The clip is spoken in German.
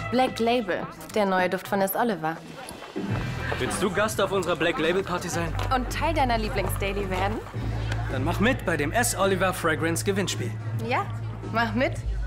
Black Label, der neue Duft von S. Oliver. Willst du Gast auf unserer Black Label Party sein? Und Teil deiner Lieblingsdaily werden? Dann mach mit bei dem S. Oliver Fragrance Gewinnspiel. Ja, mach mit.